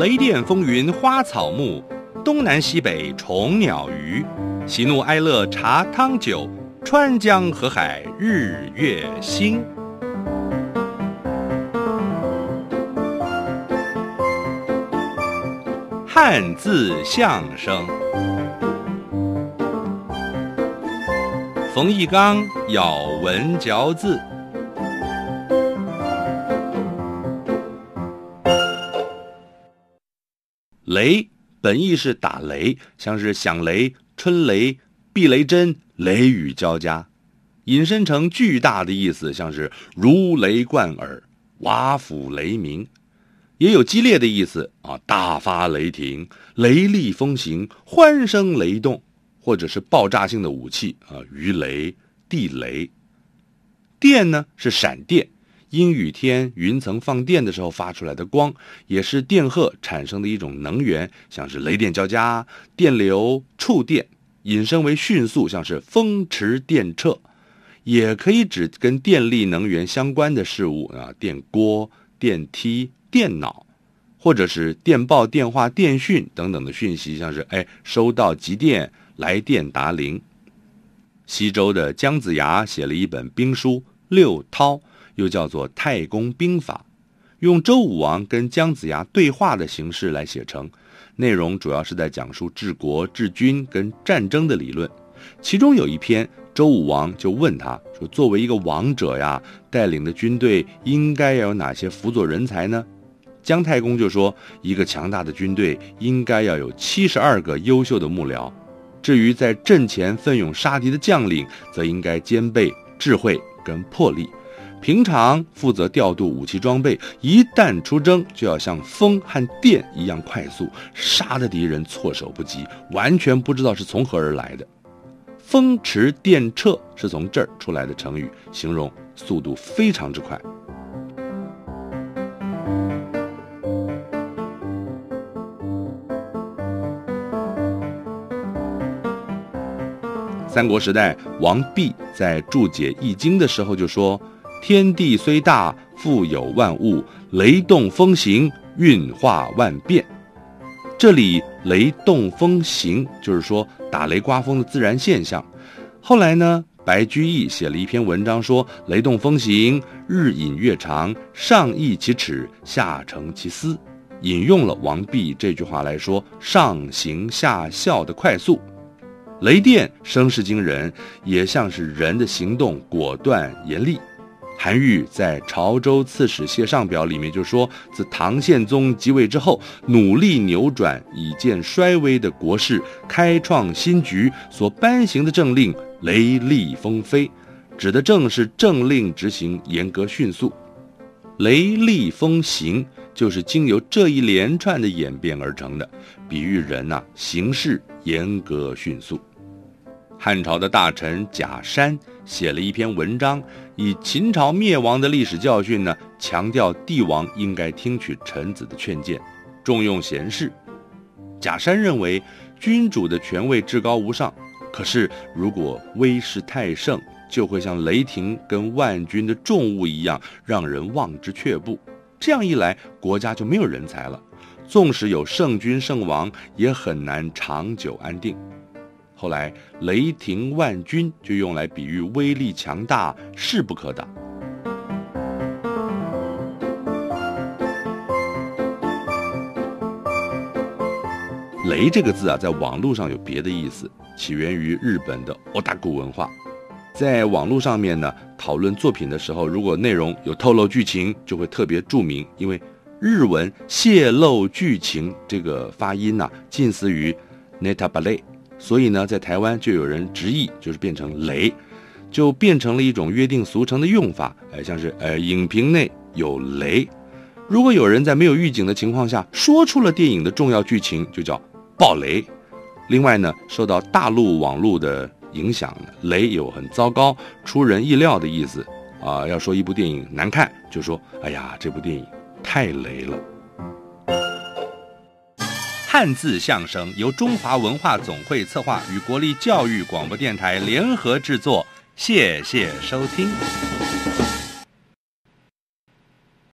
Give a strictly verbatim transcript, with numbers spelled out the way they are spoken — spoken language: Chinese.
雷电风云花草木，东南西北虫鸟鱼，喜怒哀乐茶汤酒，川江河海日月星。汉字相声，冯翊纲咬文嚼字。雷本意是打雷，像是响雷、春雷、避雷针、雷雨交加，引申成巨大的意思，像是如雷贯耳、瓦釜雷鸣。也有激烈的意思啊，大发雷霆、雷厉风行、欢声雷动，或者是爆炸性的武器啊，鱼雷、地雷。电呢是闪电，阴雨天云层放电的时候发出来的光，也是电荷产生的一种能源，像是雷电交加、电流、触电，引申为迅速，像是风驰电掣。也可以指跟电力能源相关的事物啊，电锅、电梯、电脑，或者是电报、电话、电讯等等的讯息，像是哎收到急电、来电答铃。西周的姜子牙写了一本兵书《六韬》，又叫做《太公兵法》，用周武王跟姜子牙对话的形式来写成，内容主要是在讲述治国、治军跟战争的理论。其中有一篇，周武王就问他说，作为一个王者呀，带领的军队应该要有哪些辅佐人才呢？姜太公就说，一个强大的军队应该要有七十二个优秀的幕僚，至于在阵前奋勇杀敌的将领，则应该兼备智慧跟魄力。平常负责调度武器装备，一旦出征就要像风和电一样快速，杀的敌人措手不及，完全不知道是从何而来的。风驰电掣是从这儿出来的成语，形容速度非常之快。三国时代，王弼在注解易经的时候就说，天地虽大，富有万物，雷动风行，运化万变。这里雷动风行就是说打雷刮风的自然现象。后来呢，白居易写了一篇文章说，雷动风行，日引月长，上益其尺，下成其丝，引用了王弼这句话来说上行下效的快速。雷电声势惊人，也像是人的行动果断严厉。韩愈在《潮州刺史谢上表》里面就说，自唐宪宗即位之后，努力扭转已见衰微的国势，开创新局，所颁行的政令雷厉风飞，指的正是政令执行严格迅速。雷厉风行就是经由这一连串的演变而成的，比喻人呐、啊、行事严格迅速。汉朝的大臣贾山写了一篇文章，以秦朝灭亡的历史教训呢，强调帝王应该听取臣子的劝谏，重用贤士。贾山认为，君主的权位至高无上，可是如果威势太盛，就会像雷霆跟万钧的重物一样，让人望之却步。这样一来，国家就没有人才了，纵使有圣君圣王，也很难长久安定。后来雷霆万钧就用来比喻威力强大，势不可挡。雷这个字啊，在网络上有别的意思，起源于日本的 otaku 文化。在网络上面呢，讨论作品的时候，如果内容有透露剧情，就会特别注明，因为日文泄露剧情这个发音啊，近似于 netabale，所以呢，在台湾就有人直译，就是变成雷，就变成了一种约定俗成的用法，哎，像是呃影评内有雷。如果有人在没有预警的情况下说出了电影的重要剧情，就叫爆雷。另外呢，受到大陆网络的影响，雷有很糟糕、出人意料的意思啊、呃。要说一部电影难看，就说哎呀，这部电影太雷了。汉字相声由中华文化总会策划，与国立教育广播电台联合制作。谢谢收听。